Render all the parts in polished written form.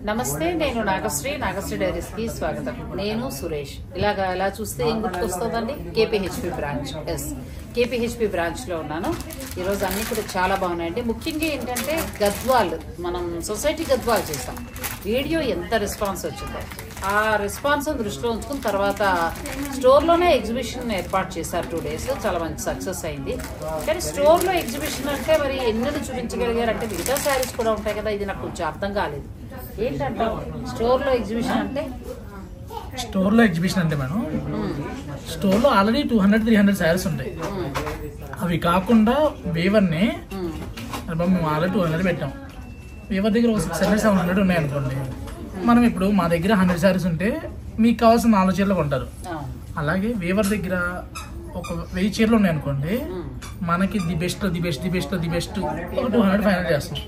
నమస్తే, నేను నాగశ్రీ డైరీస్ కి స్వాగతం. నేను సురేష్. ఇలా చూస్తే ఏం గుర్తుకొస్తుందండి? కేపీహెచ్పి బ్రాంచ్. కేపీహెచ్పి బ్రాంచ్ లో ఉన్నాను. ఈరోజు అన్ని కూడా చాలా బాగున్నాయండి. ముఖ్యంగా ఏంటంటే గద్వాల్, మనం సొసైటీ గద్వాల్ చేసాం. వీడియో ఎంత రెస్పాన్స్ వచ్చిందో ఆ రెస్పాన్స్ దృష్టిలో ఉంచుకున్న తర్వాత స్టోర్లోనే ఎగ్జిబిషన్ ఏర్పాటు చేశారు. 2 days చాలా మంచి సక్సెస్ అయింది. కానీ స్టోర్లో ఎగ్జిబిషన్ అంటే మరి ఎన్నెన్ని చూపించగలిగారు అంటే మిగతా శారీస్ కూడా ఉంటాయి కదా, ఇది నాకు కొంచెం అర్థం కాలేదు. ఏంటంటే స్టోర్లో ఎగ్జిబిషన్ అంటే మేడం, స్టోర్లో ఆల్రెడీ 200-300 శారీస్ ఉంటాయి. అవి కాకుండా వీవర్ని మేము ఆల్రెడీ 200 పెట్టాం. వీవర్ దగ్గర 600-700 ఉన్నాయి అనుకోండి. మనం ఇప్పుడు మా దగ్గర 100 శారీస్ ఉంటే మీకు కావాల్సిన 4 చీరలు కొంటారు. అలాగే వీవర్ దగ్గర ఒక 1000 చీరలు ఉన్నాయి అనుకోండి, మనకి ది బెస్ట్ ఒక 200 ఫైనల్ చేస్తాం.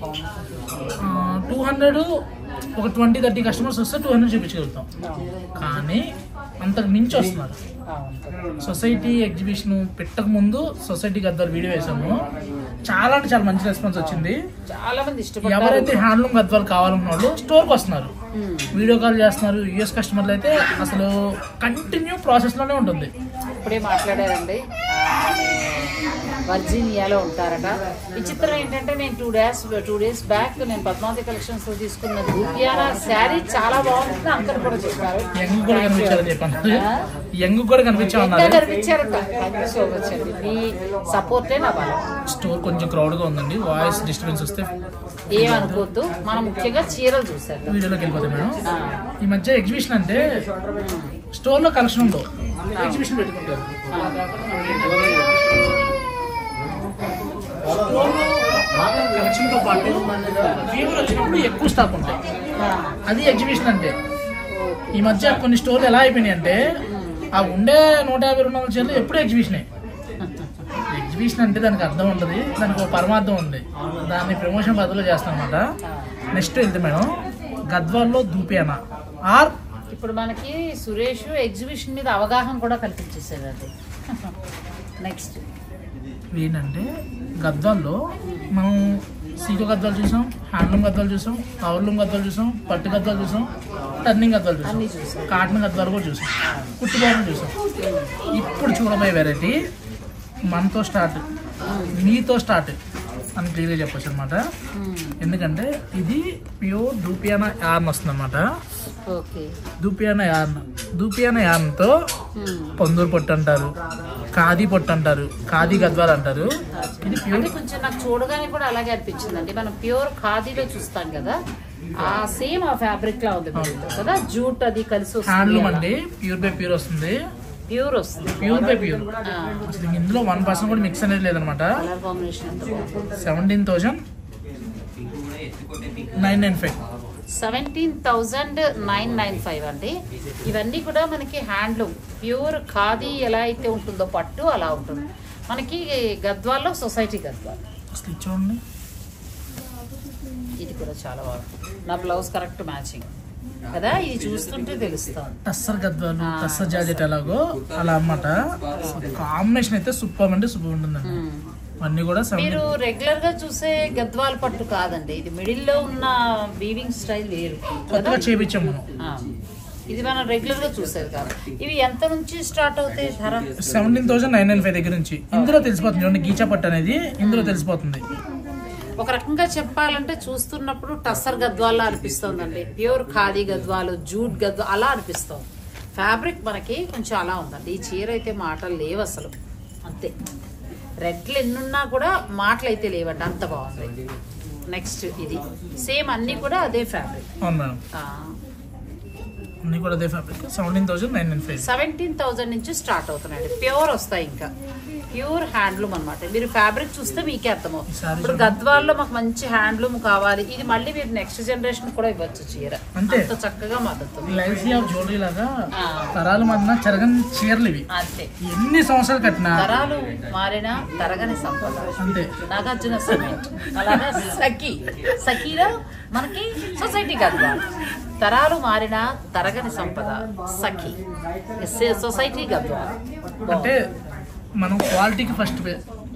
200 ఒక 20-30 కస్టమర్స్ వస్తే 200 చూపించగలుగుతాం. కానీ అంతకు మించి వస్తున్నారు. సొసైటీ ఎగ్జిబిషన్ పెట్టక ముందు సొసైటీ గద్వాల్ వీడియో వేసాము. చాలా అంటే చాలా మంచి రెస్పాన్స్ వచ్చింది. చాలా మంది ఇష్టపడ్డారు. ఎవరైతే హ్యాండ్లూమ్ గద్వాల్ కావాలన్న వాళ్ళు స్టోర్కి వస్తున్నారు, వీడియో కాల్ చేస్తున్నారు. యూఎస్ కస్టమర్లు అయితే అసలు కంటిన్యూ ప్రాసెస్ లోనే ఉంటుంది. ఇప్పుడే మాట్లాడారండి, వర్జీనియాలో ఉంటారట. విచిత్రం ఏంటంటే నేను 2 days బ్యాక్ నేను పద్మావతి కలెక్షన్స్ లో తీసుకున్న దుర్యానా శారీ చాలా బాగుంటుంది. అంకర్ కూడా చెప్పారు. యంగ్ కూడా కనిపించారని చెప్పండి. యంగ్ కూడా కనిపించారట. థ్యాంక్ యూ సో మచ్ అండి. మీ సపోర్టే నా బలం. స్టోర్ కొంచెం క్రౌడ్ గా ఉందండి. వాయిస్ డిస్టర్బెన్స్ వస్తే ఏమనుకోవద్దు. మనం ముఖ్యంగా చీరలు చూసారు. వీడియోలోకి వెళ్ళిపోతాం మేడం. ఈ మధ్య ఎగ్జిబిషన్ అంటే స్టోర్ లో కలెక్షన్ ఉండవు, ఎగ్జిబిషన్ పెట్టుకుంటారు. కలెక్షన్ తో పాటు వీవర్ వచ్చినప్పుడు ఎక్కువ స్టాక్ ఉంటాయి. అది ఎగ్జిబిషన్ అంటే. ఈ మధ్య కొన్ని స్టోర్లు ఎలా అయిపోయినాయి అంటే ఆ ఉండే 150-200 చీరలు ఎప్పుడు ఎగ్జిబిషనే. ఎగ్జిబిషన్ అంటే దానికి అర్థం ఉంటుంది, దానికి ఒక పరమార్థం ఉంది. దాన్ని ప్రమోషన్ పద్ధతిలో చేస్తాం అన్నమాట. నెక్స్ట్ వెళ్తే మేడం, గద్వాల్లో దూపియానా ఆర్ ఇప్పుడు మనకి సురేష్ ఎగ్జిబిషన్ మీద అవగాహన కూడా కల్పించేసాడు. అది నెక్స్ట్ ఏంటంటే గద్వాల్లో మనం సీకో గద్వాలు చూసాం, హ్యాండ్లూమ్ గద్వాలు చూసాం, పవర్లూమ్ గద్వాలు చూసాం, పట్టు గద్వాలు చూసాం, టర్నింగ్ గద్వాలు చూసాం, కాటన్ గద్వాలు కూడా చూసాం, కుట్టుబాబు చూసాం. ఇప్పుడు చూడబోయే వెరైటీ మనతో స్టార్ట్, మీతో స్టార్ట్ అని క్లియర్గా చెప్పచ్చు అనమాట. ఎందుకంటే ఇది ప్యూర్ దూపియానా యార్న్ వస్తుంది అనమాట. దూపియానా యార్న్తో పొందూరు పొట్టు అంటారు, ఖాదీ పొట్టు అంటారు, ఖాదీ గద్వాల్ అంటారు. ఇది ప్యూర్. కొంచెం నాకు చూడగానే కూడా అలాగే అనిపించిందండి. మనం ప్యూర్ ఖాదీలో చూస్తాం కదా, ఆ సేమ్ ఆ ఫ్యాబ్రిక్ లా ఉంది కదా, జూట్ అది కలిసి వస్తుంది. హ్యాండ్లూమ్ అండి, ప్యూర్ బై ప్యూర్ వస్తుంది. ప్యూర్ వస్తుంది, ప్యూర్ బై ప్యూర్. అసలు ఇందులో 1% కూడా మిక్స్ అనేది లేదనమాట. 17,995 17,995 అండి. ఇవన్నీ కూడా మనకి హ్యాండ్లూమ్ ప్యూర్ ఖాదీ ఎలా అయితే ఉంటుందో పట్టు అలా ఉంటుంది మనకి గద్వాల్లో. సొసైటీ గద్వాల్ అసలు చూడండి, ఇది కూడా చాలా బాగుంది. నా బ్లౌజ్ కరెక్ట్ మ్యాచింగ్ కదా, ఇది చూస్తుంటే తెలుస్తుంది. టస్సర్ గద్వాలు, టస్సర్ జాకెట్ ఎలాగో అలా అన్నమాట. కాంబినేషన్ అయితే సూపర్ అంటే సూపర్ ఉంటుందండి. అన్ని కూడా మీరు రెగ్యులర్ గా చూసే గద్వాల్ పట్టు కాదండి, ఇది మిడిల్ లో ఉన్న వీవింగ్ స్టైల్ వేరు. కొత్తగా చేపించాం మనం. ఇది మనం రెగ్యులర్ గా చూసేది కాదు. ఇవి ఎంత నుంచి స్టార్ట్ అవుతాయి ధర? 17,995 దగ్గర నుంచి. ఇందులో తెలిసిపోతుంది చూడండి, గీచా పట్టు అనేది ఇందులో తెలిసిపోతుంది. ఒక రకంగా చెప్పాలంటే చూస్తున్నప్పుడు టస్సర్ గద్వాల్లా అనిపిస్తుందండి. ప్యూర్ ఖాదీ గద్వాలు, జూట్ గద్వాలు అలా అనిపిస్తుంది. ఫ్యాబ్రిక్ మనకి కొంచెం అలా ఉందండి. ఈ చీర అయితే మాటలు లేవు అసలు, అంతే. రెడ్లు ఎన్నున్నా కూడా మాటలు అయితే లేవండి, అంత బాగుంది. నెక్స్ట్ ఇది సేమ్ అన్ని కూడా అదే ఫ్యాబ్రిక్. అవును మేడం, అన్ని కూడా అదే ఫ్యాబ్రిక్. 17,995. 17,000 నుంచి స్టార్ట్ అవుతున్నాయండి. ప్యూర్ వస్తాయి, ఇంకా ప్యూర్ హ్యాండ్లూమ్ అనమాట. మీరు ఫ్యాబ్రిక్ చూస్తే మీకే అర్థమవుతుంది. ఇప్పుడు గద్వాల్లో మాకు మంచి హ్యాండ్లూమ్ కావాలి, ఇది మళ్ళీ మీరు నెక్స్ట్ జనరేషన్ కూడా ఇవ్వచ్చు చీర. అంతే చక్కగా మద్దతు. జ్యువెలరీ లాగా తరాలు మారినా చెరగని చీరలు ఇవి. అంతే, ఎన్ని సంవత్సరాలు కట్టినా తరాలు మారినా తరగని సంపద. అంతే. నాగార్జున సిమెంట్ అలాగా సఖీలో మనకి సొసైటీ గద్వాల్. తరాలు మారినా తరగని సంపద సఖీ సొసైటీ గద్వాల్. అంటే మనం క్వాలిటీకి ఫస్ట్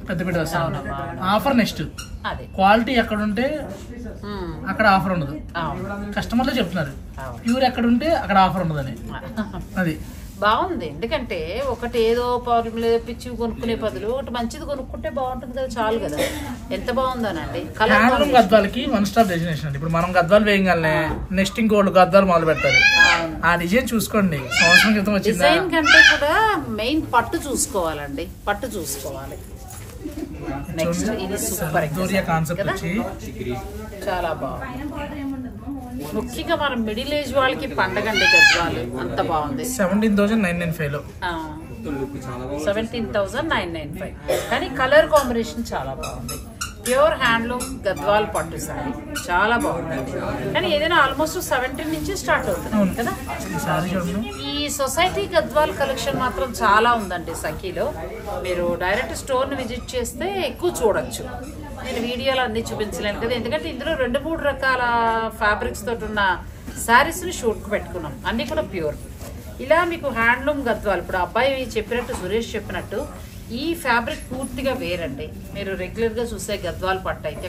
పెద్దపేట వస్తాం. ఆఫర్ నెక్స్ట్ అదే క్వాలిటీ ఎక్కడ ఉంటే అక్కడ ఆఫర్ ఉండదు. కస్టమర్లే చెప్తున్నారు ప్యూర్ ఎక్కడ ఉంటే అక్కడ ఆఫర్ ఉండదని. అది బాగుంది. ఎందుకంటే ఒకటి ఏదో పౌర్ణమిలో పిచ్చి కొనుక్కునే బదులు ఒకటి మంచిది కొనుక్కుంటే బాగుంటుంది కదా, చాలు కదా. ఎంత బాగుందనండి. హ్యాండ్లూమ్ గద్వాలకి వన్ స్టాప్ డెస్టినేషన్ అండి. ఇప్పుడు మనం గద్వాలు వేయగానే నెక్స్ట్ ఇంకోళ్ళు గద్వాలు మొదలు పెడతారు. ఆ డిజైన్ చూసుకోండి, సంవత్సరం క్రితం వచ్చింది. డిజైన్ కంటే కూడా మెయిన్ పట్టు చూసుకోవాలండి, పట్టు చూసుకోవాలి. నెక్స్ట్ ఇది సూపర్ కాన్సెప్ట్ వచ్చి చాలా బాగుంది. ముఖ్యంగా మనం మిడిల్ ఏజ్ వాళ్ళకి పండగ అండి గద్వాలు. అంత బాగుంది. 17,995 లో 17,995. కానీ కలర్ కాంబినేషన్ చాలా బాగుంది. ప్యూర్ హ్యాండ్లూమ్ గద్వాల్ పట్టు సారీ చాలా బాగుంది. కానీ ఏదైనా ఆల్మోస్ట్ 17 నుంచి స్టార్ట్ అవుతుంది కదా. ఈ సొసైటీ గద్వాల్ కలెక్షన్ మాత్రం చాలా ఉందండి సఖీలో. మీరు డైరెక్ట్ స్టోర్ ని విజిట్ చేస్తే ఎక్కువ చూడొచ్చు. నేను వీడియోలో అన్ని చూపించలేను కదా, ఎందుకంటే ఇందులో 2-3 రకాల ఫ్యాబ్రిక్స్ తోటి ఉన్న శారీస్ ని షూట్ కు పెట్టుకున్నాం. అన్ని కూడా ప్యూర్. ఇలా మీకు హ్యాండ్లూమ్ గద్వాల్ ఇప్పుడు అబ్బాయి చెప్పినట్టు, సురేష్ చెప్పినట్టు ఈ ఫ్యాబ్రిక్ పూర్తిగా వేరండి. మీరు రెగ్యులర్ గా చూసే గద్వాల్ పట్టు అయితే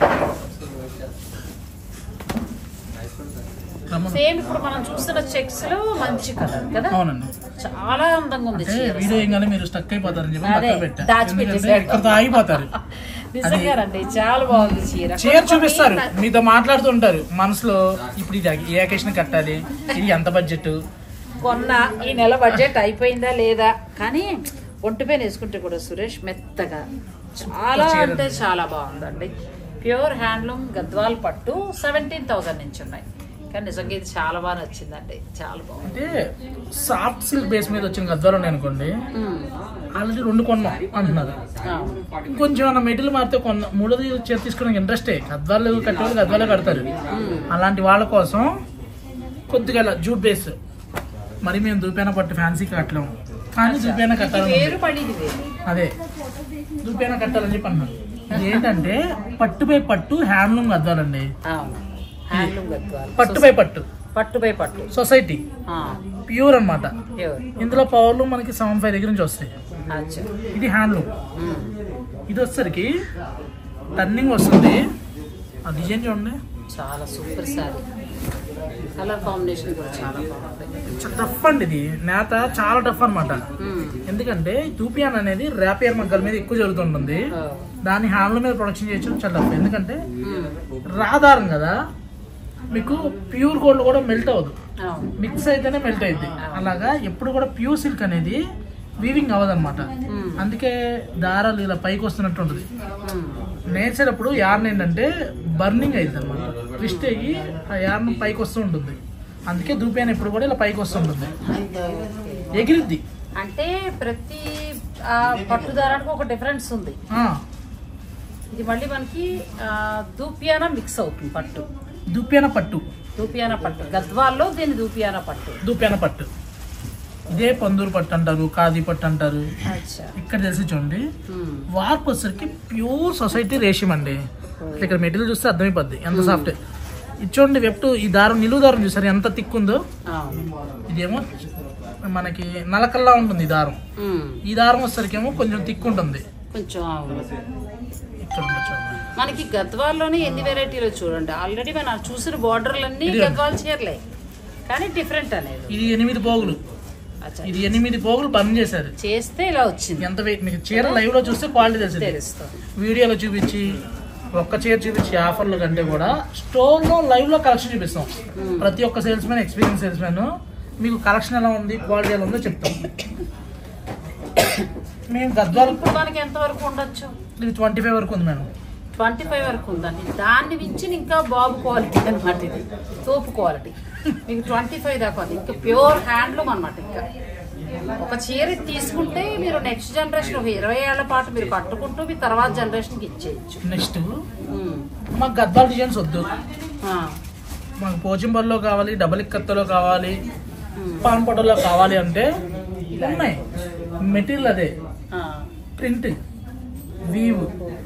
సేమ్ ఇప్పుడు మనం చూస్తున్న చెక్స్ లో మంచి కలర్ కదా. అవునండి, చాలా అందంగా ఉంది. మీరు స్టక్ అయిపోతారు, దాచిపెట్టేసారు. నిజంగానండి చాలా బాగుంది చీర. చీర చూపిస్తారు, మీతో మాట్లాడుతూ ఉంటారు మనసులో. ఇప్పుడు ఇది ఏ అకేషన్ కట్టాలి, ఇది ఎంత బడ్జెట్, కొన్న ఈ నెల బడ్జెట్ అయిపోయిందా లేదా. కానీ ఒంటిపైన వేసుకుంటే కూడా సురేష్ మెత్తగా చాలా అంటే చాలా బాగుందండి. ప్యూర్ హ్యాండ్లూమ్ గద్వాల్ పట్టు 17,000 నుంచి ఉన్నాయి. కానీ నిజంగా ఇది చాలా బాగా నచ్చిందండి, చాలా బాగుంది. అంటే సాఫ్ట్ సిల్క్ బేస్ మీద వచ్చిన గద్వాలు ఉన్నాయి అనుకోండి, ఆల్రెడీ 2 కొన్నాం అంటున్నారు. కొంచెం ఏమన్నా మెటీరియల్ మారితే కొన్న మూడోది చేతి తీసుకోవడానికి ఇంట్రెస్టే. గద్వాలు కట్టేవాళ్ళు గద్వాలే కడతారు. అలాంటి వాళ్ళ కోసం కొద్దిగా జూట్ బేస్. మరి మేము దూపేన పట్టు ఫ్యాన్సీ కట్టలేము, కానీ దూపేన కట్టాలని, అదే దూపేన కట్టాలని చెప్పి అన్నాను. ఏంటంటే పట్టు బై పట్టు హ్యాండ్లూమ్ గద్వాలండి. పట్టు బై పట్టు, పట్టు బై పట్టు సొసైటీ ప్యూర్ అన్నమాట. ఇందులో పవర్లు మనకి 75 దగ్గర నుంచి వస్తాయి. ఇది హ్యాండ్లూమ్. ఇది వచ్చేసరికి టర్నింగ్ వస్తుంది. ఆ డిజైన్ చూడండి, చాలా సూపర్ సారీ. కలర్ కాంబినేషన్ కూడా చాలా బాగుంది. టఫ్ అండి, ఇది నేత చాలా టఫ్ అనమాట. ఎందుకంటే టూపియాన్ అనేది ర్యాపియర్ మగ్గల మీద ఎక్కువ జరుగుతుంటుంది. దాన్ని హ్యాండ్లూమ్ మీద ప్రొడక్షన్ చేయడం చాలా టఫ్. ఎందుకంటే రాదారం కదా, మీకు ప్యూర్ గోల్డ్ కూడా మెల్ట్ అవ్వదు, మిక్స్ అయితేనే మెల్ట్ అయింది. అలాగా ఎప్పుడు కూడా ప్యూర్ సిల్క్ అనేది వీవింగ్ అవ్వదు అనమాట. అందుకే దారాలు ఇలా పైకి వస్తున్నట్టు ఉంటుంది. నేర్చేటప్పుడు యార్న్ ఏంటంటే బర్నింగ్ అయింది అనమాట, ట్విస్ట్ అయ్యి ఆ యార్న్ పైకి వస్తూ ఉంటుంది. అందుకే దూపియాన్ ఎప్పుడు కూడా ఇలా పైకి వస్తుంటుంది, ఎగిరిద్ది. అంటే ప్రతి పట్టు దారానికి ఒక డిఫరెన్స్ ఉంది. ఇది మళ్ళీ మనకి దూపియానా మిక్స్ అవుతుంది పట్టు. దూపియానా పట్టు, దూపియానా పట్టు గద్వాల్లో దీన్ని దూపియానా పట్టు, దూపియానా పట్టు. ఇదే పందూరు పట్టు అంటారు, ఖాదీ పట్టు అంటారు. ఇక్కడ తెలిసి చూడండి, వార్పు వచ్చేసరికి ప్యూర్ సొసైటీ రేషియం అండి. ఇక్కడ మెటీరియల్ చూస్తే అర్థమైపోద్ది ఎంత సాఫ్ట్. ఇది చూడండి, వెప్టు ఈ దారం నిలువు దారం చూసారు ఎంత తిక్కుందో. ఇదేమో మనకి నలకల్లా ఉంటుంది ఈ దారం. ఈ దారం వచ్చేసరికి ఏమో కొంచెం తిక్కుంటుంది. కొంచెం మనకి గద్వాల్లోనే ఎన్ని వెరైటీలో చూడండి. ఆల్రెడీ మనం చూసిన బోర్డర్లన్నీ గద్వాల్ చీరలే, కానీ డిఫరెంట్ అనేది. ఇది 8 పోగులు, ఇది 8 పోగులు పని చేశారు, చేస్తే ఇలా వచ్చింది. ఎంత మీకు చీర లైవ్ లో చూస్తే క్వాలిటీ తెలుస్తుంది. వీడియోలో చూపించి ఒక్క చీర చూపించి ఆఫర్ల కంటే కూడా స్టోర్ లో లైవ్ లో కలెక్షన్ చూపిస్తాం. ప్రతి ఒక్క salesman, experience salesman మీకు కలెక్షన్ ఎలా ఉంది, క్వాలిటీ ఎలా ఉందో చెప్తాం. మేము గద్వాలు మనకి ఎంత వరకు ఉండొచ్చు? ఇది 25 వరకు ఉంది మేడం. 25 వరకు ఉందండి. దాన్ని మించి ఇంకా బాబు క్వాలిటీ అనమాట, ఇది తోపు క్వాలిటీ. మీకు 25 దాకా ఉంది. ఇంకా ప్యూర్ హ్యాండ్లూమ్ అనమాట. ఇంకా ఒక చీర తీసుకుంటే మీరు నెక్స్ట్ జనరేషన్ 20 ఏళ్ల పాటు మీరు కట్టుకుంటూ మీ తర్వాత జనరేషన్ కి ఇచ్చేయచ్చు. నెక్స్ట్ మాకు గద్వాల్ డిజైన్స్ వద్దు, మాకు పోచింపల్లో కావాలి, డబల్ ఇక్కత్తులో కావాలి, పాన్పటలో కావాలి అంటే ఉన్నాయి. మెటీరియల్ అదే, print, weave.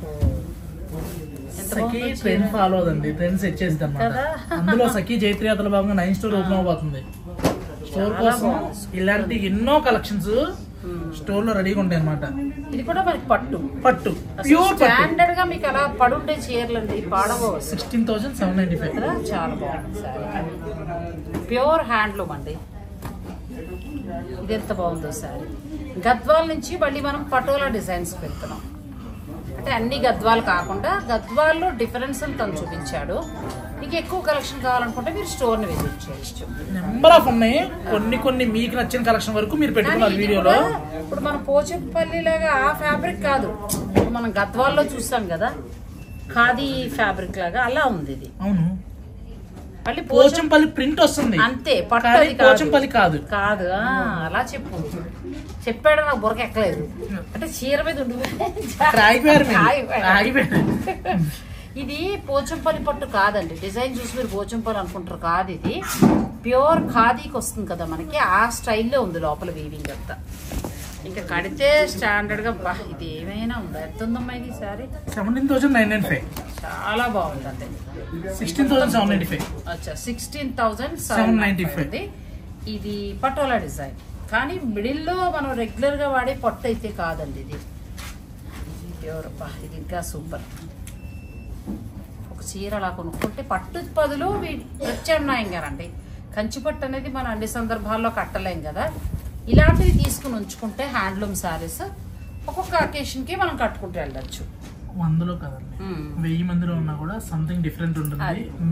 Sakhi trend follow అవుతుంది, ట్రెండ్ సెట్ చేసింది అన్నమాట. అందులో సఖీ జైత్రయాత్రలో భాగంగా 9 స్టోర్ ఓపెన్ అవబోతుంది. స్టోర్ కోసం ఇలాంటి ఎన్నో కలెక్షన్స్ స్టోర్ లో రెడీగా ఉంటాయి అనమాట. ఇది కూడా మనకి పట్టు పట్టు ప్యూర్ స్టాండర్డ్ గా మీకు అలా పడుండే చీరలు అండి, పాడబో 16,795 కదా. చాలా బాగుంది సారీ, ప్యూర్ హ్యాండ్లూమ్ అండి. ఇది ఎంత బాగుందో సారీ. గద్వాల నుంచి మళ్ళీ మనం పటోలా డిజైన్స్ పెడుతున్నాం. అంటే అన్ని గద్వాలు కాకుండా గద్వాల్లో డిఫరెన్స్ తను చూపించాడు. మీకు ఎక్కువ కలెక్షన్ కావాలనుకుంటే మీరు స్టోర్ ని విజిట్ చేయొచ్చు. నెంబర్ ఆఫ్ ఉన్నాయి. కొన్ని మీకు నచ్చిన కలెక్షన్ వరకు మీరు పెట్టుకున్నారు వీడియోలో. ఇప్పుడు మనం పోచంపల్లి లాగా ఆ ఫ్యాబ్రిక్ కాదు, ఇప్పుడు మనం గద్వాల్లో చూస్తాం కదా ఖాదీ ఫ్యాబ్రిక్ లాగా అలా ఉంది ఇది. అవును, మళ్ళీ పోచంపల్లి ప్రింట్ వస్తుంది అంతే, పోచంపల్లి కాదు కాదు. అలా చెప్పాడు, నాకు బుర్రక ఎక్కలేదు. అంటే చీర మీద ఇది పోచంపల్లి పట్టు కాదండి. డిజైన్ చూసి మీరు పోచంపల్లి అనుకుంటారు, కాదు. ఇది ప్యూర్ ఖాదీకి వస్తుంది కదా మనకి, ఆ స్టైల్లో ఉంది లోపల వీవింగ్ అంతా. ఇంకా కడితే స్టాండర్డ్ గా ఇది ఏమైనా ఉందా? ఎంత ఉందమ్మా ఇది సారీ? 17,995. చాలా బాగుందండి. 16,795. అచ్చా 16,795. ఇది పటోలా డిజైన్, కానీ మిడిల్ లో మనం రెగ్యులర్ గా వాడే పట్టు అయితే కాదండి. ఇది ప్యూర్. ఇది ఇంకా సూపర్. ఒక చీర అలా కొనుక్కుంటే పట్టు బదులు ప్రత్యామ్నాయంగానండి. కంచి పట్టు అనేది మనం అన్ని సందర్భాల్లో కట్టలేం కదా. ఇలాంటివి తీసుకుని ఉంచుకుంటే హ్యాండ్లూమ్ శారీస్ ఒక్కొక్క అకేషన్ కి మనం కట్టుకుంటూ వెళ్ళచ్చు. 100లో కదండి, 1000 మందిలో ఉన్నా కూడా సంథింగ్ డిఫరెంట్ ఉంటుంది.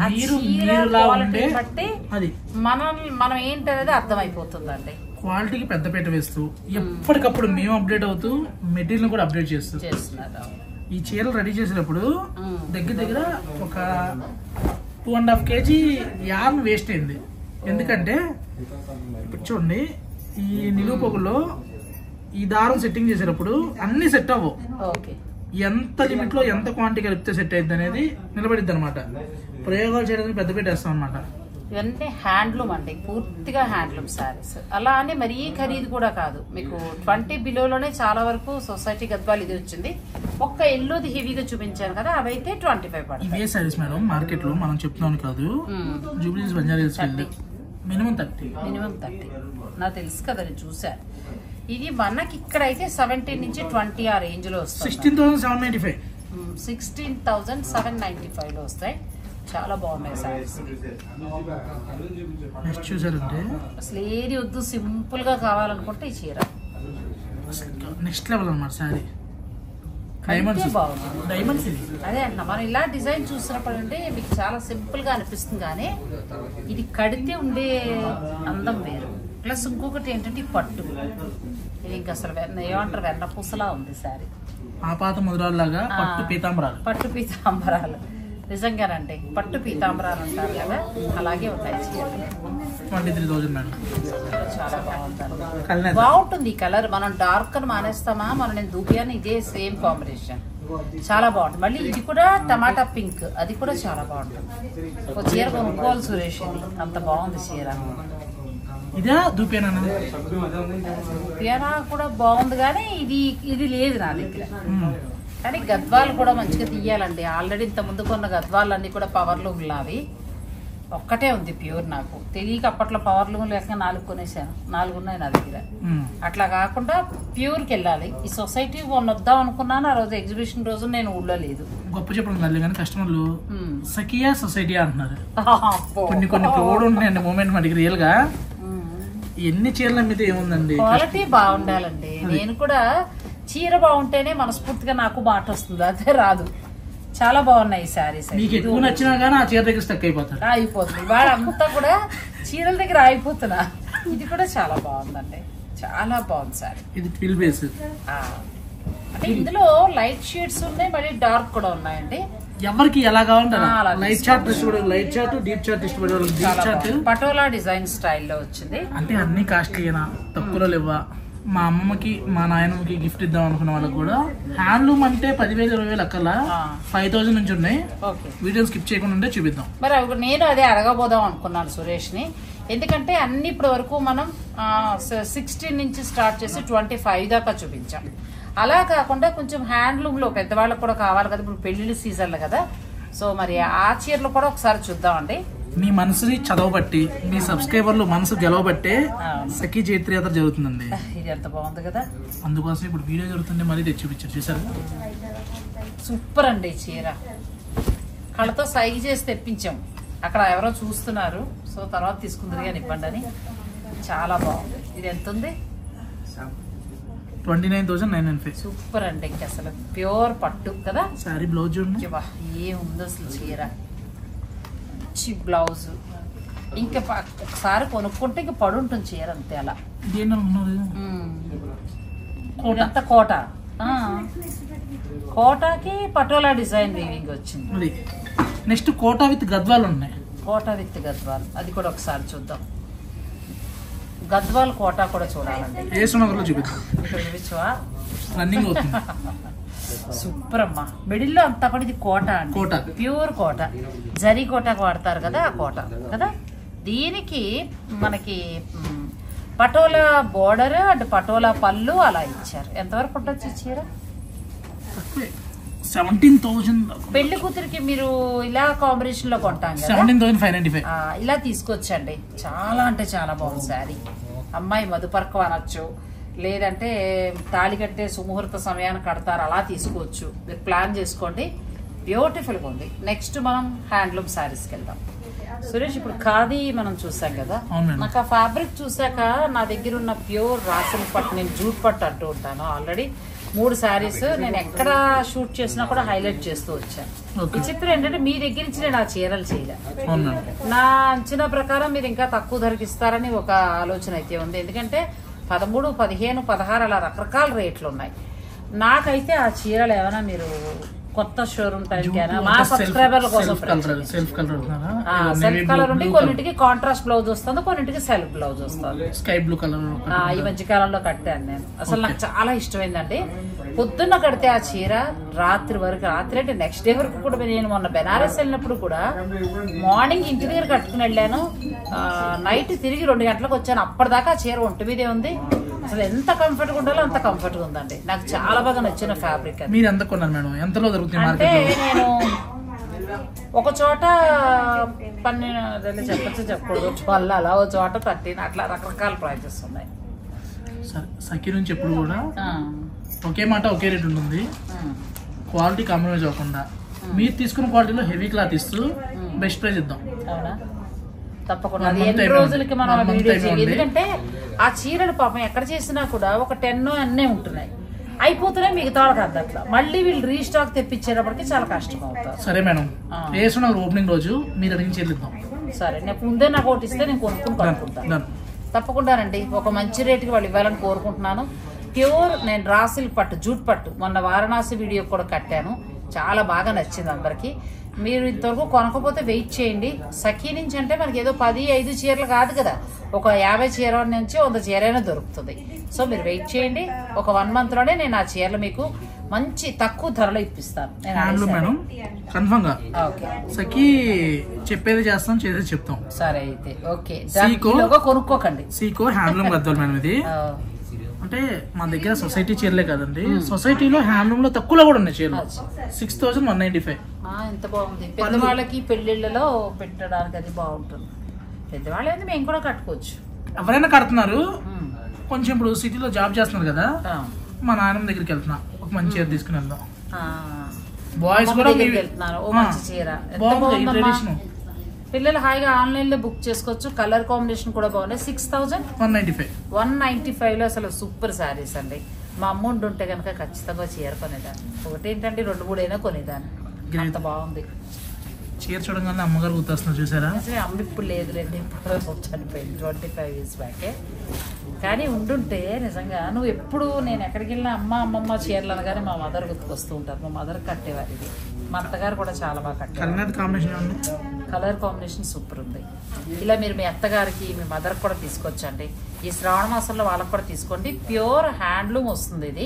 అది మనం ఏంటనేది అర్థమైపోతుందండి. క్వాలిటీకి పెద్దపీట వేస్తూ ఎప్పటికప్పుడు మేము అప్డేట్ అవుతూ మెటీరియల్ కూడా అప్డేట్ చేస్తున్నారు. ఈ చీరలు రెడీ చేసేటప్పుడు దగ్గర ఒక 2.5 kg యార్న్ వేస్ట్ అయింది. ఎందుకంటే ఇప్పుడు చూడండి, ఈ నిలువుపోగుల్లో ఈ దారం సెట్టింగ్ చేసేటప్పుడు అన్ని సెట్ అవ్వవు. ఎంత లిమిట్ లో ఎంత క్వాంటిటీ కలిపితే సెట్ అయింది అనేది నిలబడిద్ది అనమాట. ప్రయోగాలు చేయడానికి పెద్ద పెట్టేస్తాం అనమాట. ఇవన్నీ హ్యాండ్లూమ్ అండి, పూర్తిగా హ్యాండ్లూమ్ శారీస్. అలా అని మరీ ఖరీదు కూడా కాదు. మీకు 20 బిలోలోనే చాలా వరకు సొసైటీ గద్వాలు ఇది వచ్చింది. ఒక్క ఎల్లోది హెవీగా చూపించాను కదా, అవైతే 25 పడుతుంది. ఇవే శారీస్ మేడం మార్కెట్ లో మనం చెప్తున్నాం కాదు, జూబ్లీస్ బంజారా హిల్స్ మినిమం 30 నాకు తెలుసు కదా, నేను చూసాను. ఇది మనకి ఇక్కడైతే 17 నుంచి 20 ఆ రేంజ్ లో వస్తుంది. 16,795 లో వస్తాయి. చాలా బాగున్నాయి సారీస్. చూసారంటే అసలు ఏది వద్దు, సింపుల్ గా కావాలనుకుంటే ఈ చీర నెక్స్ట్ లెవెల్ అన్నమాట. సారీ డైమండ్స్ అదే అంట. మనం ఇలా డిజైన్ చూసినప్పుడు అంటే మీకు చాలా సింపుల్ గా అనిపిస్తుంది, కానీ ఇది కడితే ఉండే అందం వేరు. ప్లస్ ఇంకొకటి ఏంటంటే పట్టు, ఇది ఇంకా అసలు ఏమంటారు వెన్న పూసలా ఉంది సారీ. ఆపాత ముద్రాలాగా పట్టు పీతాంబరాలు నిజంగానండి, పట్టు పీతాంబరాలు అంటారు కదా, అలాగే ఉంటాయి చీరలు. 23,000 మేడం. చాలా బాగుంటుంది ఈ కలర్. మనం డార్క్ అని మానేస్తామా, మనం నేను దూపియాని ఇదే సేమ్ కాంబినేషన్, చాలా బాగుంటుంది. మళ్ళీ ఇది కూడా టమాటా పింక్, అది కూడా చాలా బాగుంటుంది. ఒక చీర కొనుక్కోవాలి సురేష్, ఇది అంత బాగుంది చీర. ఇదే దూపియానా కూడా బాగుంది, కానీ ఇది లేదు నా దగ్గర. కానీ గద్వాలు కూడా మంచిగా తీయాలండి. ఆల్రెడీ ఇంత ముందు కొన్న గద్వాలు అన్ని కూడా పవర్ లూమ్లు, అవి ఒక్కటే ఉంది ప్యూర్. నాకు తెలియక అప్పట్లో పవర్ లూమ్ లేక 4 కొనేసాను, 4 ఉన్నాయి నా దగ్గర. అట్లా కాకుండా ప్యూర్కి వెళ్ళాలి. ఈ సొసైటీ వద్దాం అనుకున్నాను, ఆ రోజు ఎగ్జిబిషన్ రోజు నేను ఊళ్ళో లేదు. గొప్ప చెప్పడం కాదు కానీ కస్టమర్లు సఖియా సొసైటీ అంటున్నారు. కొన్ని కోడ్ ఉన్నాయండి మూమెంట్ మనకి రియల్ గా. ఎన్ని చీరల మీద ఏముందండి, క్వాలిటీ బాగుండాలండి. నేను కూడా చీర బాగుంటేనే మనస్ఫూర్తిగా నాకు మాట వస్తుంది, అదే రాదు. చాలా బాగున్నాయి ఈ శారీస్. మీకు ఎక్కువ నచ్చినా కానీ ఆ చీర దగ్గర స్టక్ అయిపోతుంది. వాళ్ళంతా కూడా చీరల దగ్గర అయిపోతున్నా. ఇది కూడా చాలా బాగుందండి, చాలా బాగుంది సారీ. ఇది 12 బేస్. అంటే ఇందులో లైట్ షేడ్స్ ఉన్నాయి, మళ్ళీ డార్క్ కూడా ఉన్నాయండి. ఎవరికి ఎలా కావాలంటే లైట్ చార్ట్ ఇష్టపడే లైట్ చార్ట్, డీప్ చార్ట్ ఇష్టపడే వాళ్ళకి డీప్ చార్ట్. పటోలా డిజైన్ స్టైల్లో వచ్చింది. అంటే అన్ని కాస్ట్లీనా, తక్కువలో లేవా. మా అమ్మకి మా నాయనమ్మకి గిఫ్ట్ ఇద్దాం అనుకున్న వాళ్ళకి కూడా హ్యాండ్లూమ్ అంటే 10,000-20,000 అక్కల 5,000 నుంచి ఉన్నాయి. వీడియో స్కిప్ చేయకుండా ఉంటే చూపిద్దాం. మరి నేను అదే అడగబోదాం అనుకున్నాను సురేష్ ని. ఎందుకంటే అన్ని ఇప్పటి వరకు మనం 16 నుంచి స్టార్ట్ చేసి 25 దాకా చూపించాం. అలా కాకుండా కొంచెం హ్యాండ్లూమ్ లో పెద్దవాళ్ళకి కూడా కావాలి కదా, ఇప్పుడు పెళ్లిళ్ళ సీజన్లు కదా. సో మరి ఆ చీరలు కూడా ఒకసారి చూద్దామండి. మీ మనసుని చదవబట్టి మీ సబ్స్క్రైబర్లు మనసు గెలవబట్టే సఖీ చైత్రయాత్ర జరుగుతుందండి. ఇది ఎంత బాగుంది కదా, అందుకోసం ఇప్పుడు వీడియో జరుగుతుంటే మరీ తెచ్చి చూపించారు చూసారు. సూపర్ అండి చీర. కళ్ళతో సైజ్ చేసి తెప్పించాం, అక్కడ ఎవరో చూస్తున్నారు, సో తర్వాత తీసుకుందరు కానీ ఇవ్వండి అని. చాలా బాగుంది. ఇది ఎంత ఉంది? 29,995. సూపర్ అండి, ఇంక అసలు ప్యూర్ పట్టు కదా. సారీ బ్లౌజ్ చూడండి, ఏముంది అసలు చీర, మంచి బ్లౌజ్. ఇంకా ఒకసారి కొనుక్కుంటే ఇంకా పడు ఉంటుంది చీర అంతే. అలా ఇదంతా కోట, కోటాకి పటోలా డిజైన్ వీవింగ్ వచ్చింది. నెక్స్ట్ కోటా విత్ గద్వాలు ఉన్నాయి. కోటా విత్ గద్వాల్, అది కూడా ఒకసారి చూద్దాం. గద్వాల్ కోటా కూడా చూడాలండి. ఏసునగర్లో చూపిద్దాం. చూపించవా? రన్నింగ్ అవుతుంది. సూపర్ అమ్మా. మిడిల్లో అంతా కూడా ఇది కోట అండి, కోట, ప్యూర్ కోట. జరీ కోటకు వాడతారు కదా, ఆ కోట కదా. దీనికి మనకి పటోలా బోర్డర్ అండ్ పటోలా పళ్ళు అలా ఇచ్చారు. ఎంతవరకు ఉండొచ్చు చీర? 17,000. పెళ్లి కూతురికి మీరు ఇలా కాంబినేషన్ లో కొంటాం కదా, 17,595. ఇలా తీసుకొచ్చండి. చాలా అంటే చాలా బాగుంది శారీ. అమ్మాయి మధుపర్కం అనొచ్చు, లేదంటే తాళి కట్టే సుముహూర్త సమయాన్ని కడతారు, అలా తీసుకోవచ్చు. మీరు ప్లాన్ చేసుకోండి, బ్యూటిఫుల్గా ఉంది. నెక్స్ట్ మనం హ్యాండ్లూమ్ శారీస్కి వెళ్దాం. సురేష్, ఇప్పుడు ఖాదీ మనం చూసాం కదా, నాకు ఆ ఫ్యాబ్రిక్ చూసాక నా దగ్గర ఉన్న ప్యూర్ రాసిన పట్టు, నేను జూట్ పట్టు అంటూ ఉంటాను. ఆల్రెడీ 3 శారీస్ నేను ఎక్కడ షూట్ చేసినా కూడా హైలైట్ చేస్తూ వచ్చాను. విచిత్రం ఏంటంటే మీ దగ్గర నుంచి నేను ఆ చీరలు చేయలే. నా అంచనా ప్రకారం మీరు ఇంకా తక్కువ ధరకి ఇస్తారని ఒక ఆలోచన అయితే ఉంది. ఎందుకంటే 13, 15, 16 అలా రకరకాల రేట్లు ఉన్నాయి. నాకైతే ఆ చీరలు ఏమైనా మీరు కొత్త షోరూమ్ టైంకేనా మా సబ్స్క్రైబర్ల కోసం సెల్ఫ్ కలర్ ఉండి కొన్నింటికి కాంట్రాస్ట్ బ్లౌజ్ వస్తుంది, కొన్నింటికి సెల్ఫ్ బ్లౌజ్ వస్తుంది. స్కై బ్లూ కలర్ ఈ మధ్య కాలంలో కట్టాను నేను. అసలు నాకు చాలా ఇష్టమైందండి. పొద్దున్న కడితే ఆ చీర రాత్రి వరకు, రాత్రి అంటే నెక్స్ట్ డే వరకు కూడా. నేను మొన్న బెనారస్ వెళ్ళినప్పుడు కూడా మార్నింగ్ ఇంటి దగ్గర కట్టుకుని వెళ్ళాను, నైట్ తిరిగి 2 గంటలకు వచ్చాను. అప్పటిదాకా ఆ చీర ఒంటి మీదే ఉంది. అసలు ఎంత కంఫర్ట్ గా ఉండాలో అంత కంఫర్ట్ గా ఉందండి. నాకు చాలా బాగా నచ్చిన ఫ్యాబ్రిక్. మీరు ఎంత కొన్నారు మేడం? ఎంతలో దొరుకుతుంది? అంటే నేను ఒక చోట 12 చెప్పచ్చు, చెప్పకూడదు, 12 అలా, ఒక చోట 13 అట్లా రకరకాల ప్రైజెస్ ఉన్నాయి. సఖీ నుంచి ఎప్పుడు కూడా ఒకే మాట ఒకే రేట్ ఉంటుంది, క్వాలిటీ కాంప్రమైజ్ అవ్వకుండా. మీరు తీసుకున్న క్వాలిటీలో హెవీ క్లాత్ ఇస్తూ బెస్ట్ ప్రైస్ ఇద్దాం. అవునా? తప్పకుండా. ఎన్ని రోజులకి మనం వీడియో చేయాలి, ఎందుకంటే ఆ చీరలు పాపం ఎక్కడ చేసినా కూడా ఒక 10 అన్నీ ఉంటున్నాయి, అయిపోతున్నాయి, మిగతా వాళ్ళకి అద్దట్లా. మళ్ళీ వీళ్ళు రీస్టాక్ తెప్పించేటప్పటికి చాలా కష్టం అవుతారు. సరే మేడం, ఓపెనింగ్ రోజు మీరు అడిగి చెల్లిద్దాం. సరే, నేను ముందే నాకు ఒకటి ఇస్తే నేను కొనుక్కుంటాను. తప్పకుండానండి, ఒక మంచి రేటుకి వాళ్ళు ఇవ్వాలని కోరుకుంటున్నాను. ప్యూర్ నేను రాసిల్ పట్టు, జూట్ పట్టు, మొన్న వారణాసి వీడియో కూడా కట్టాను, చాలా బాగా నచ్చింది అందరికి. మీరు ఇంతవరకు కొనకపోతే వెయిట్ చేయండి. సఖీ నుంచి అంటే మనకి ఏదో 10-5 చీరలు కాదు కదా, ఒక 50 చీర నుంచి 100 చీరైనా దొరుకుతుంది. సో మీరు వెయిట్ చేయండి, ఒక 1 month లోనే నేను ఆ చీరలు మీకు మంచి తక్కువ ధరలో ఇప్పిస్తాను. మేడం కన్ఫర్మ్ గా సఖీ చెప్పేది చేస్తాం, చేసేది చెప్తాం. సరే అయితే ఓకే, కొనుక్కోకండి. సీకో హ్యాండ్లూమ్ గద్వాల్ మేడం ఇది. అంటే మా దగ్గర సొసైటీ చీరలే కదండి, సొసైటీలో హ్యాండ్లూమ్ లో తక్కువలో కూడా ఉన్నాయి చీరలు. 6,195. ఎంత బాగుంది. పెద్దవాళ్ళకి పెళ్లిళ్లలో పెట్టడానికి అది బాగుంటుంది. పెద్దవాళ్ళు అయితే మేము కూడా కట్టుకోవచ్చు, ఎవరైనా కడుతున్నారు. కొంచెం ఇప్పుడు సిటీలో జాబ్ చేస్తున్నారు కదా, మా నాన్నమ్మ దగ్గరికి వెళ్తున్నా, ఒక మంచి చీర తీసుకుని వెళ్దాం. బాయ్స్ కూడా వెళ్తున్నారు, ఓ మంచి చీర. పిల్లలు హాయిగా ఆన్లైన్ లో బుక్ చేసుకోవచ్చు. కలర్ కాంబినేషన్ కూడా బాగున్నాయి. 6,195 లో అసలు సూపర్ శారీస్ అండి. మా అమౌంట్ ఉంటే కనుక ఖచ్చితంగా చీర కొనేదాన్ని. ఒకటేంటంటే 2-3 అయినా కొనేదాన్ని, అంత బాగుంది. చీర చూడగానే అమ్మగారు గుర్తొస్తున్నారు చూసారా? అమ్మ ఇప్పుడు లేదులేండి, ఇప్పుడు చనిపోయింది 25 years బ్యాకే. కానీ ఉండుంటే నిజంగా నువ్వు ఎప్పుడు నేను ఎక్కడికి వెళ్ళినా అమ్మమ్మ చీరలు అనగానే మా మదర్ గుర్తుకొస్తూ ఉంటారు. మా మదర్ కట్టేవారు ఇది, మా అత్తగారు కూడా చాలా బాగా కట్టారు. కలర్ కాంబినేషన్ సూపర్ ఉంది. ఇలా మీరు మీ అత్తగారికి మీ మదర్ కూడా తీసుకొచ్చండి. ఈ శ్రావణ మాసంలో వాళ్ళకి కూడా తీసుకోండి. ప్యూర్ హ్యాండ్లూమ్ వస్తుంది ఇది.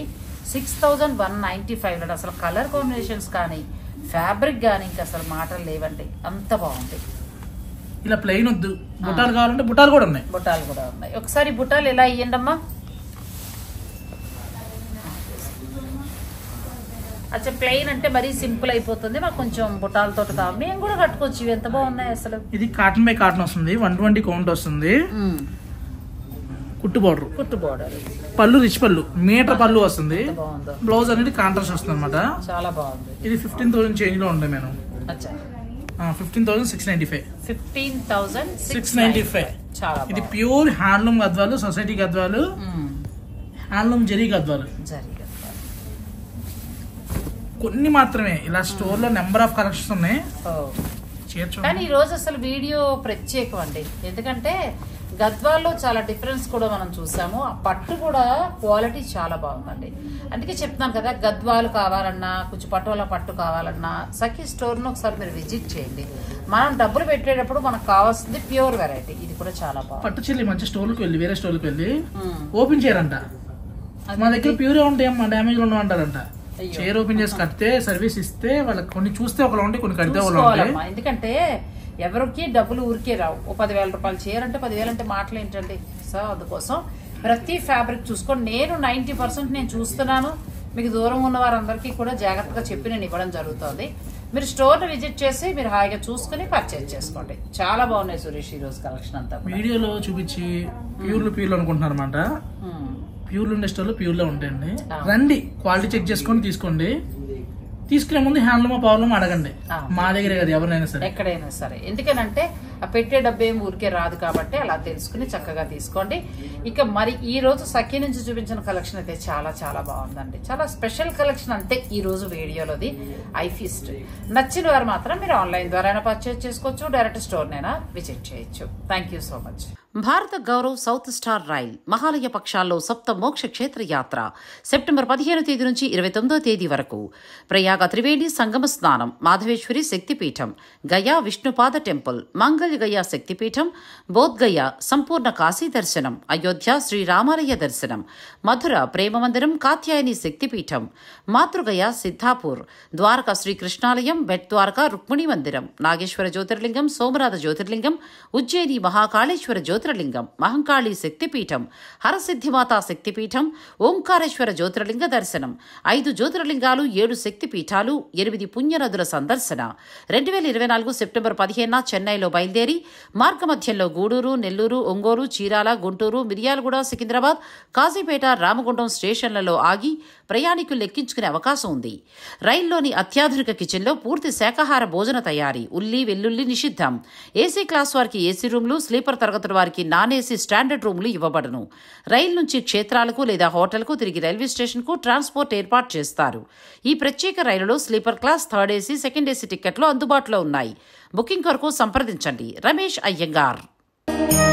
6,195 అసలు కలర్ కాంబినేషన్స్ కానీ ఫ్యాబ్రిక్ కానీ ఇంకా అసలు మాటలు లేవండి, అంత బాగుంది. ఇలా ప్లెయిన్ వద్దు, బుట్టాలు కావాలంటే బుట్టాలు కూడా ఉన్నాయి. బుట్టాలు కూడా ఉన్నాయి. ఒకసారి బుట్టాలు ఎలా ఇయ్యండి అమ్మా. అచ్చా ప్లెయిన్ అంటే మరీ సింపుల్ అయిపోతుంది, మాకు కొంచెం బుటాలతో కావాలి. మేము కూడా కట్టుకోవచ్చు. ఇవి ఎంత బాగున్నాయి అసలు. ఇది కాటన్ బై కాటన్ వస్తుంది, 120 కౌంట్ వస్తుంది. కుట్టు బోర్డర్, పళ్ళు రిచ్ పళ్ళు, మీటర్ పళ్ళు వస్తుంది. బ్లౌజ్ అనేది కాంట్రాస్ట్ వస్తుంది అనమాట. చాలా బాగుంది. ఇది 15,000 చేంజ్ లో ఉంటాయి మేడం. 15,695. 15,695. చాలా ఇది ప్యూర్ హ్యాండ్లూమ్ గద్వాలు, సొసైటీ గద్వాలు, హ్యాండ్లూమ్ జరీ గద్వాలు. కొన్ని మాత్రమే ఇలా స్టోర్ లో నెంబర్ ఆఫ్ కలెక్షన్స్ ఉన్నాయి. కానీ ఈ రోజు అసలు వీడియో ప్రత్యేకం అండి, ఎందుకంటే గద్వాల్లో చాలా డిఫరెన్స్ కూడా మనం చూసాము. ఆ పట్టు కూడా క్వాలిటీ చాలా బాగుందండి. అందుకే చెప్తున్నాను కదా, గద్వాలు కావాలన్నా, కొంచెం పట్టుల పట్టు కావాలన్నా సఖీ స్టోర్ను ఒకసారి మీరు విజిట్ చేయండి. మనం డబ్బులు పెట్టేటప్పుడు మనకు కావాల్సింది ప్యూర్ వెరైటీ. ఇది కూడా చాలా బాగుంది. పట్టు చెల్లి మంచి స్టోర్కి వెళ్ళి వేరే స్టోర్కి వెళ్ళి ఓపెన్ చేయరంట. మా దగ్గర ప్యూర్ ఉంటాయి, మా డ్యామేజ్ లో ఉంటారంట. చైర్ ఓపెన్ చేసి కడితే సర్వీస్ ఇస్తే వాళ్ళకి కొన్ని చూస్తే ఒకలా ఉంటే కొన్ని కడితే ఒకలా. ఎందుకంటే ఎవరికి డబ్బులు ఊరికే రావు. ఓ 10,000 రూపాయలు చైర్ అంటే 10,000 అంటే మాటలు ఏంటండి. సో అందుకోసం ప్రతి ఫ్యాబ్రిక్ చూసుకోండి. నేను 90% నేను చూస్తున్నాను. మీకు దూరం ఉన్న వారందరికీ కూడా జాగ్రత్తగా చెప్పి నేను ఇవ్వడం జరుగుతుంది. మీరు స్టోర్ని విజిట్ చేసి మీరు హాయిగా చూసుకుని పర్చేజ్ చేసుకోండి. చాలా బాగున్నాయి సురేష్ ఈ రోజు కలెక్షన్ అంతా. వీడియోలో చూపించి ప్యూర్లు అనుకుంటున్నారు అనమాట. ప్యూర్లు ఉండే స్టోర్లు ప్యూర్లో ఉంటాయండి. రండి, క్వాలిటీ చెక్ చేసుకొని తీసుకోండి. తీసుకునే ముందు హ్యాండ్లూమ్ పవర్లూమ్ అడగండి. మా దగ్గరే కదా, ఎవరైనా సరే ఎక్కడైనా సరే. ఎందుకనంటే ఆ పెట్టే డబ్బు ఏం ఊరికే రాదు కాబట్టి అలా తెలుసుకుని చక్కగా తీసుకోండి. ఇక మరి ఈ రోజు సఖీ నుంచి చూపించిన కలెక్షన్ అయితే చాలా చాలా బాగుందండి. చాలా స్పెషల్ కలెక్షన్ అంటే ఈ రోజు వీడియోలోది ఐఫీస్ట్. నచ్చిన వారు మాత్రం మీరు ఆన్లైన్ ద్వారా పర్చేజ్ చేసుకోవచ్చు, డైరెక్ట్ స్టోర్ నైనా విజిట్ చేయొచ్చు. Thank you so much. Bharat Gaurav south star rail Mahalaya పక్షాల్లో సప్త మోక్ష క్షేత్ర యాత్ర సెప్టెంబర్ 15 తేదీ నుంచి 29 తేదీ వరకు. ప్రయాగ త్రివేణి సంగమ స్నానం, మాధవేశ్వరి శక్తిపీఠం, గయా విష్ణుపాద టెంపుల్, మంగళ గయా శక్తిపీఠం, బోధ్గయ సంపూర్ణ కాశీ దర్శనం, అయోధ్య శ్రీరామాలయ దర్శనం, మధుర ప్రేమ మందిరం కాత్యాయని శక్తిపీఠం, మాతృగయ సిద్ధాపూర్, ద్వారకా శ్రీకృష్ణాలయం, బెట్ ద్వారకా రుక్మిణి మందిరం, నాగేశ్వర జ్యోతిర్లింగం, సోమనాథ జ్యోతిర్లింగం, ఉజ్జయిని మహాకాళేశ్వర జ్యోతిర్లింగం, మహంకాళి శక్తిపీఠం, హరసిద్ధిమాతా శక్తిపీఠం, ఓంకారేశ్వర జ్యోతిర్లింగ దర్శనం, 5 జ్యోతిర్లింగాలు, 7 శక్తిపీఠాలు, 8 పుణ్యనదుల సందర్శన. 2024 సెప్టెంబర్ 15న చెన్నైలో బయలుదేరి మార్గమధ్యంలో గూడూరు, నెల్లూరు, ఒంగోలు, చీరాల, గుంటూరు, మిర్యాలగూడ, సికింద్రాబాద్, కాజీపేట, రామగుండం స్టేషన్లలో ఆగి ప్రయాణికులు లెక్కించుకునే అవకాశం ఉంది. రైల్లోని అత్యాధునిక కిచెన్లో పూర్తి శాకాహార భోజన తయారీ, ఉల్లి వెల్లుల్లి నిషిద్ధం. ఏసీ క్లాస్ వారికి ఏసీ రూమ్లు, స్లీపర్ తరగతుల వారికి నాన్ ఏసీ స్టాండర్డ్ రూమ్లు ఇవ్వబడును. రైలు నుంచి క్షేత్రాలకు లేదా హోటల్కు తిరిగి రైల్వే స్టేషన్కు ట్రాన్స్పోర్ట్ ఏర్పాటు చేస్తారు. ఈ ప్రత్యేక రైలులో sleeper class, third AC, second AC టికెట్లు అందుబాటులో ఉన్నాయి. బుకింగ్ కొరకు సంప్రదించండి. రమేష్ అయ్యంగార్.